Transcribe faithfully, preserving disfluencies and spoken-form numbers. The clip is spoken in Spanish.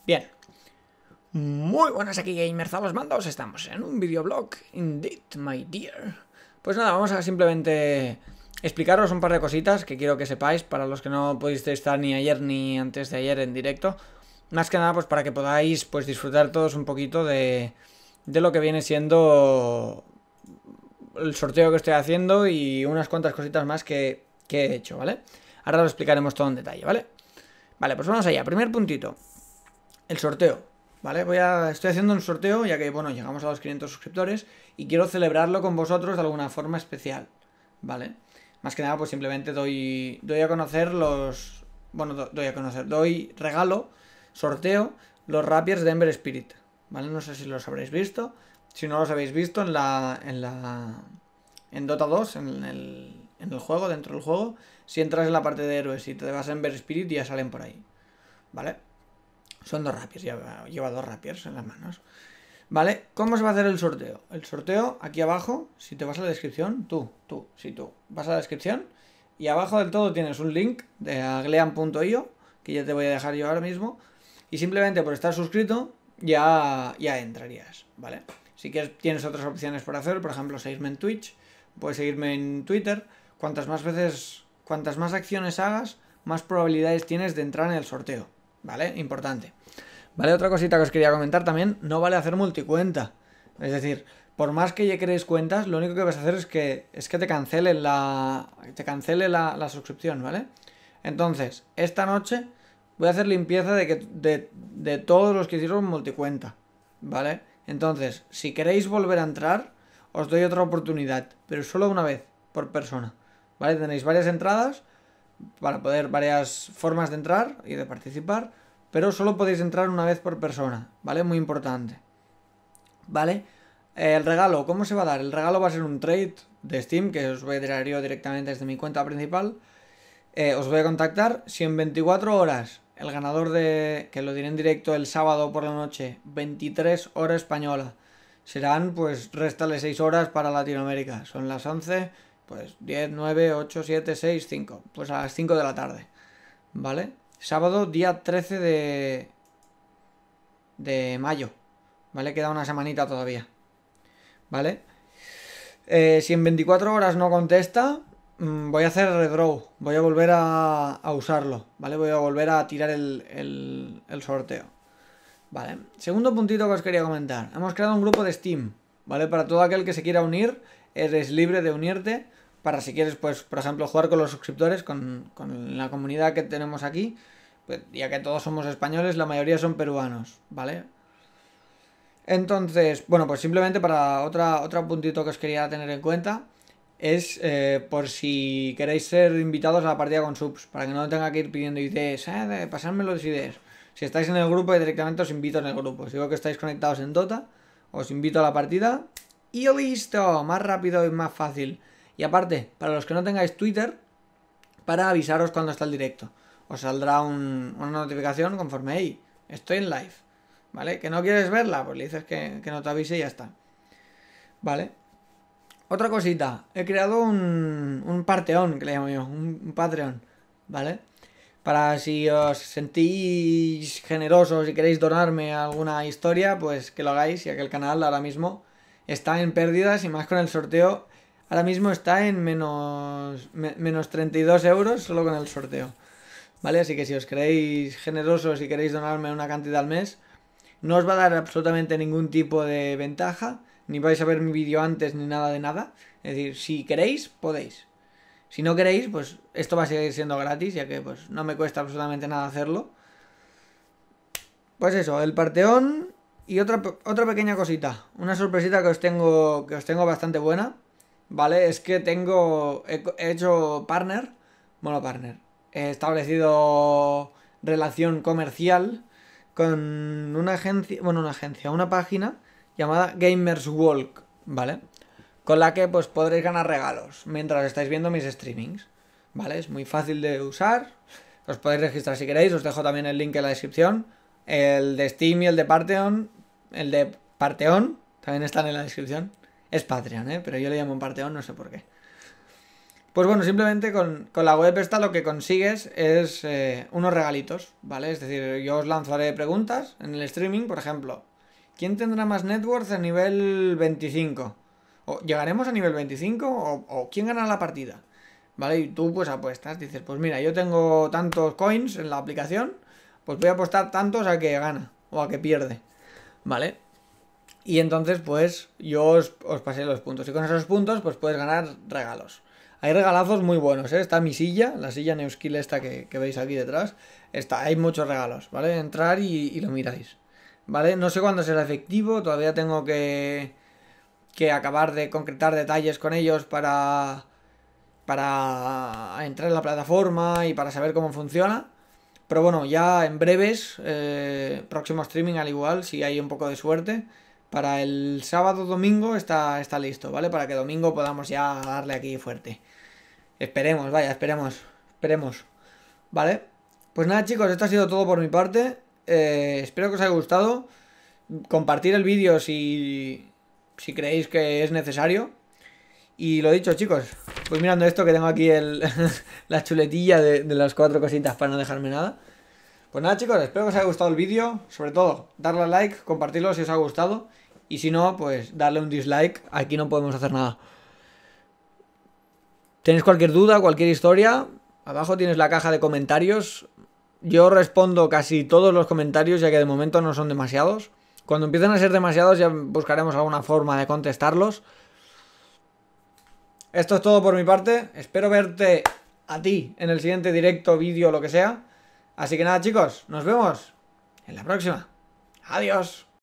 Bien. Muy buenas, aquí Gamers a los mandos. Estamos en un videoblog. Indeed, my dear. Pues nada, vamos a simplemente explicaros un par de cositas que quiero que sepáis, para los que no pudisteis estar ni ayer ni antes de ayer en directo. Más que nada, pues para que podáis pues disfrutar todos un poquito de, de lo que viene siendo el sorteo que estoy haciendo y unas cuantas cositas más que, que he hecho, ¿vale? Ahora lo explicaremos todo en detalle, ¿vale? Vale, pues vamos allá. Primer puntito. El sorteo, ¿vale? Voy a, estoy haciendo un sorteo ya que, bueno, llegamos a los quinientos suscriptores y quiero celebrarlo con vosotros de alguna forma especial, ¿vale? Más que nada, pues simplemente doy, doy a conocer los... Bueno, do, doy a conocer, doy regalo, sorteo, los rapiers de Ember Spirit, ¿vale? No sé si los habréis visto. Si no los habéis visto en la... En la... En Dota dos, en el, en el juego, dentro del juego, si entras en la parte de héroes y te vas a Ember Spirit, ya salen por ahí, ¿vale? Son dos rapiers, lleva, lleva dos rapiers en las manos. ¿Vale? ¿Cómo se va a hacer el sorteo? El sorteo, aquí abajo, si te vas a la descripción, tú, tú, sí, tú, vas a la descripción y abajo del todo tienes un link de aglean punto i o, que ya te voy a dejar yo ahora mismo, y simplemente por estar suscrito ya, ya entrarías, ¿vale? Si quieres, tienes otras opciones por hacer, por ejemplo, seguirme en Twitch, puedes seguirme en Twitter. Cuantas más veces, cuantas más acciones hagas, más probabilidades tienes de entrar en el sorteo, ¿vale? Importante. Vale, otra cosita que os quería comentar también, no vale hacer multicuenta. Es decir, por más que ya creéis cuentas, lo único que vas a hacer es que, es que te cancele la, te cancele la, la suscripción, ¿vale? Entonces, esta noche voy a hacer limpieza de, que, de, de todos los que hicieron multicuenta, ¿vale? Entonces, si queréis volver a entrar, os doy otra oportunidad, pero solo una vez por persona, ¿vale? Tenéis varias entradas para poder, varias formas de entrar y de participar, pero solo podéis entrar una vez por persona, ¿vale? Muy importante, ¿vale? Eh, el regalo, ¿cómo se va a dar? El regalo va a ser un trade de Steam, que os voy a tirar yo directamente desde mi cuenta principal. Eh, os voy a contactar. Si en veinticuatro horas el ganador de, que lo diré en directo el sábado por la noche, veintitrés horas española, serán, pues, réstale seis horas para Latinoamérica, son las once, pues diez, nueve, ocho, siete, seis, cinco, pues a las cinco de la tarde, ¿vale? Sábado, día trece de, de mayo, ¿vale? Queda una semanita todavía, ¿vale? Eh, si en veinticuatro horas no contesta, mmm, voy a hacer redraw, voy a volver a, a usarlo, ¿vale? Voy a volver a tirar el, el, el sorteo, ¿vale? Segundo puntito que os quería comentar, hemos creado un grupo de Steam, ¿vale? Para todo aquel que se quiera unir, eres libre de unirte, para si quieres, pues, por ejemplo, jugar con los suscriptores, con, con la comunidad que tenemos aquí, pues, ya que todos somos españoles, la mayoría son peruanos, ¿vale? Entonces, bueno, pues simplemente para otra, otro puntito que os quería tener en cuenta es eh, por si queréis ser invitados a la partida con subs, para que no tenga que ir pidiendo ideas, eh, de pasarme los ideas. Si estáis en el grupo, directamente os invito en el grupo. Si veo que estáis conectados en Dota, os invito a la partida y listo, más rápido y más fácil. Y aparte, para los que no tengáis Twitter, para avisaros cuando está el directo, os saldrá un, una notificación conforme, hey, estoy en live, ¿vale? ¿Que no quieres verla? Pues le dices que, que no te avise y ya está, ¿vale? Otra cosita, he creado un, un Parteón, que le llamo yo, un, un Patreon, ¿vale? Para si os sentís generosos y queréis donarme alguna historia, pues que lo hagáis, ya que el canal ahora mismo está en pérdidas y más con el sorteo. Ahora mismo está en menos, me, menos treinta y dos euros solo con el sorteo, ¿vale? Así que si os queréis generosos y queréis donarme una cantidad al mes, no os va a dar absolutamente ningún tipo de ventaja, ni vais a ver mi vídeo antes ni nada de nada. Es decir, si queréis, podéis. Si no queréis, pues esto va a seguir siendo gratis, ya que pues no me cuesta absolutamente nada hacerlo. Pues eso, el Parteón y otra, otra pequeña cosita, una sorpresita que os tengo, que os tengo bastante buena, ¿vale? Es que tengo, he, he hecho partner, bueno, partner, he establecido relación comercial con una agencia, bueno, una agencia, una página llamada Gamers Walk, ¿vale? Con la que pues podréis ganar regalos mientras estáis viendo mis streamings, ¿vale? Es muy fácil de usar, os podéis registrar si queréis, os dejo también el link en la descripción. El de Steam y el de Parteón, el de Parteón también están en la descripción. Es Patreon, ¿eh? Pero yo le llamo Parteón, no sé por qué. Pues bueno, simplemente con, con la web esta lo que consigues es eh, unos regalitos, ¿vale? Es decir, yo os lanzaré preguntas en el streaming, por ejemplo. ¿Quién tendrá más net worth a nivel veinticinco? ¿O ¿llegaremos a nivel veinticinco? ¿O, o quién gana la partida? ¿Vale? Y tú pues apuestas, dices, pues mira, yo tengo tantos coins en la aplicación, pues voy a apostar tantos a que gana o a que pierde, ¿vale? Y entonces pues yo os, os pasé los puntos y con esos puntos pues puedes ganar regalos. Hay regalazos muy buenos, ¿eh? Está mi silla, la silla Neuskill esta que, que veis aquí detrás. Está, hay muchos regalos, ¿vale? Entrar y, y lo miráis, ¿vale? No sé cuándo será efectivo, todavía tengo que, que acabar de concretar detalles con ellos para, para entrar en la plataforma y para saber cómo funciona. Pero bueno, ya en breves, eh, próximo streaming al igual, si hay un poco de suerte. Para el sábado domingo está, está listo, ¿vale? Para que domingo podamos ya darle aquí fuerte. Esperemos, vaya, esperemos. Esperemos. ¿Vale? Pues nada, chicos, esto ha sido todo por mi parte. Eh, espero que os haya gustado. Compartir el vídeo si, si creéis que es necesario. Y lo dicho, chicos, pues mirando esto que tengo aquí el, la chuletilla de, de las cuatro cositas para no dejarme nada. Pues nada, chicos, espero que os haya gustado el vídeo. Sobre todo, darle a like, compartirlo si os ha gustado. Y si no, pues darle un dislike. Aquí no podemos hacer nada. ¿Tenéis cualquier duda, cualquier historia? Abajo tienes la caja de comentarios. Yo respondo casi todos los comentarios, ya que de momento no son demasiados. Cuando empiecen a ser demasiados ya buscaremos alguna forma de contestarlos. Esto es todo por mi parte. Espero verte a ti en el siguiente directo, vídeo, lo que sea. Así que nada, chicos, nos vemos en la próxima. Adiós.